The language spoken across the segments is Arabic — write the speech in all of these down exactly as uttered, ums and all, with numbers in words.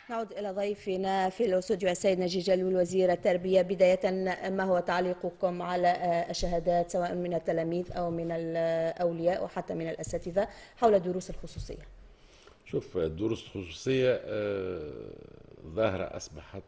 نعود إلى ضيفنا في الاستوديو السيد نجي جلول وزير التربية. بداية، ما هو تعليقكم على الشهادات سواء من التلاميذ أو من الأولياء وحتى من الأساتذة حول الدروس الخصوصية؟ شوف، الدروس الخصوصية ظاهرة أصبحت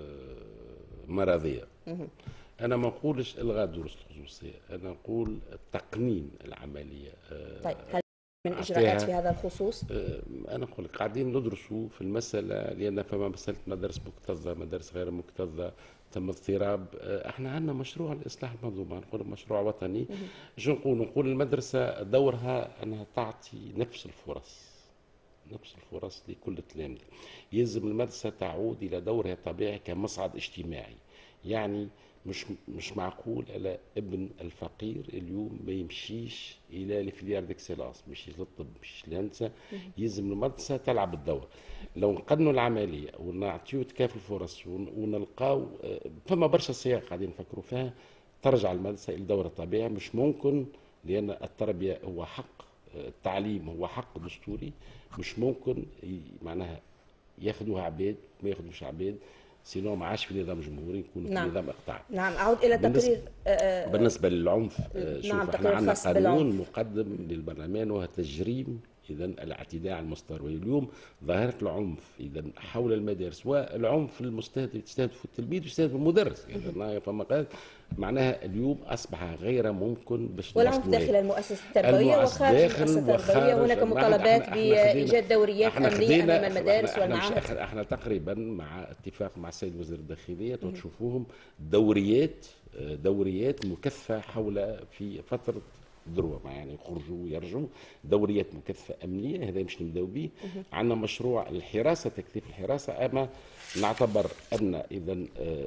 مرضية. أنا ما نقولش إلغاء الدروس الخصوصية، أنا نقول تقنين العملية. طيب، هل من إجراءات في هذا الخصوص؟ أنا نقول لك قاعدين ندرسوا في المسألة، لأن فما مسألة مدارس مكتظة، مدارس غير مكتظة، تم اضطراب. احنا عندنا مشروع الإصلاح المنظومة، نقول مشروع وطني. شو نقول؟ نقول المدرسة دورها أنها تعطي نفس الفرص، نفس الفرص لكل التلاميذ. يلزم المدرسة تعود إلى دورها الطبيعي كمصعد اجتماعي. يعني مش مش معقول على ابن الفقير اليوم ما يمشيش الى الفيليار ديكسيلانس، ما يمشيش للطب، ما يمشيش للهندسه. يلزم المدرسه تلعب الدور. لو نقنوا العمليه ونعطيو تكافل الفرص ونلقاو فما برشا صيغ قاعدين نفكروا فيها، ترجع المدرسه الى دورها الطبيعي. مش ممكن، لان التربيه هو حق، التعليم هو حق دستوري. مش ممكن معناها ياخذوها عباد ما ياخذوش عباد، سينو ما عادش في نظام جمهوري، يكون نعم. في نظام اقطاعي. نعم، اعود الى تقرير. بالنسبه, بالنسبة للعنف، شوف، نعم، احنا عندنا قانون بالعنف. مقدم للبرلمان وهو تجريم اذا الاعتداء على المستوى. اليوم ظاهره العنف اذا حول المدارس، والعنف المستهدف تستهدف التلميذ ويستهدف المدرس، اذا فما قال معناها اليوم اصبح غير ممكن باش والعنف داخل المؤسسه التربويه وخارج المؤسسه التربويه. هناك مطالبات بايجاد دوريات امنيه امام المدارس والمعاهد. احنا, احنا تقريبا مع اتفاق مع السيد وزير الداخليه تشوفوهم دوريات دوريات مكثفه حول في فتره ذروه، يعني يخرجوا ويرجعوا، دوريات مكثفه امنيه. هذا مش نبداو به. عندنا مشروع الحراسه، تكثيف الحراسه. اما نعتبر ان اذا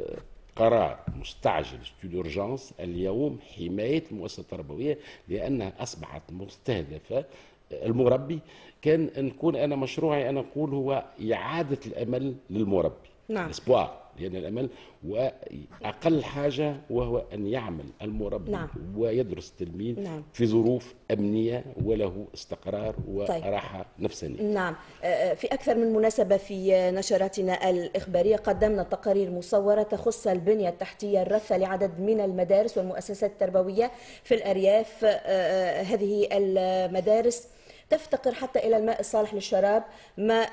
قرار مستعجل دورجانس اليوم حمايه المؤسسه التربويه، لانها اصبحت مستهدفه. المربي كان نكون انا مشروعي انا نقول هو اعاده الامل للمربي. نعم. الاسبوع، لأن الأمل وأقل حاجة وهو أن يعمل المربي. نعم. ويدرس التلميذ. نعم. في ظروف أمنية وله استقرار وراحة. طيب. نفسانية. نعم، في أكثر من مناسبة في نشراتنا الإخبارية قدمنا تقارير مصورة تخص البنية التحتية الرثة لعدد من المدارس والمؤسسات التربوية في الأرياف. هذه المدارس تفتقر حتى إلى الماء الصالح للشراب، ما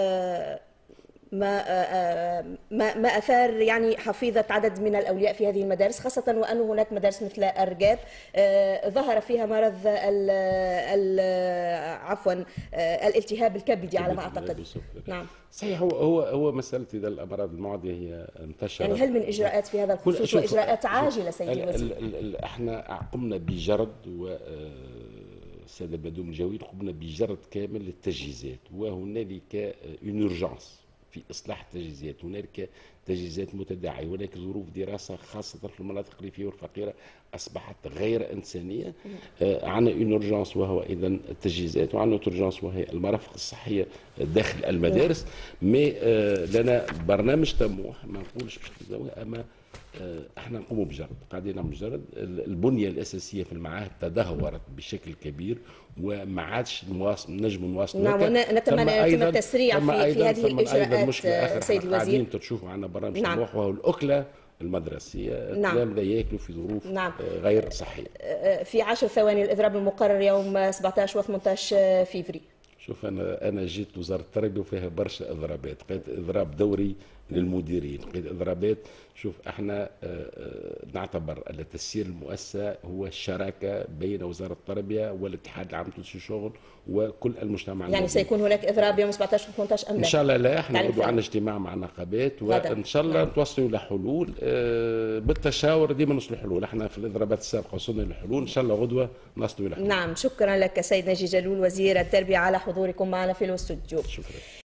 ما ما ما اثار يعني حفيظه عدد من الاولياء في هذه المدارس، خاصه وان هناك مدارس مثل ارجاب ظهر فيها مرض ال ال عفوا الالتهاب الكبدي على ما اعتقد. نعم صحيح. هو هو هو مساله اذا الامراض المعديه هي انتشرت، يعني هل من اجراءات في هذا الخصوص واجراءات عاجله سيدي الوزير؟ احنا قمنا بجرد، و الساده البدوم الجويين قمنا بجرد كامل للتجهيزات، وهنالك اون اورجانس في إصلاح التجهيزات. هناك تجهيزات متداعية، هناك ظروف دراسة خاصة في المناطق الريفية والفقيرة أصبحت غير إنسانية. آه عندنا اون اورجانس وهو إذا التجهيزات، وعندنا اورجانس وهي المرافق الصحية داخل المدارس. مي آه لنا برنامج طموح، ما نقولش باش نزويه، أما آه احنا نقوموا بجرد، قاعدين نعملوا جرد. البنية الأساسية في المعاهد تدهورت بشكل كبير وما عادش نواصل نجم نواصل. نعم، ونتمنى يتم التسريع في, في هذه الإجراءات سيدي الوزير. قاعدين تشوفوا عندنا برنامج طموح وهو الأكلة المدرسية. نعم. التلامذة ياكلوا في ظروف. نعم. غير صحية. في عشر ثواني، الإضراب المقرر يوم سبعطاش و ثمنطاش فيفري. شوف، انا انا جيت وزاره التربيه وفيها برشا اضرابات، لقيت اضراب دوري للمديرين، لقيت اضرابات. شوف، احنا نعتبر ان تسيير المؤسسه هو الشراكه بين وزاره التربيه والاتحاد العام لتنشيط الشغل وكل المجتمع. يعني سيكون هناك اضراب يوم سبعطاش و ثمنطاش ام لا؟ ان شاء الله لا. احنا نعودوا عندنا اجتماع مع النقابات وان شاء الله نتوصلوا لحلول. بالتشاور ديما نوصلوا لحلول. احنا في الاضرابات السابقه وصلنا لحلول، ان شاء الله غدوه نصلوا لحلول. نعم، شكرا لك سيد نجي جلول وزير التربيه على حضوركم معنا في الاستوديو. شكرا.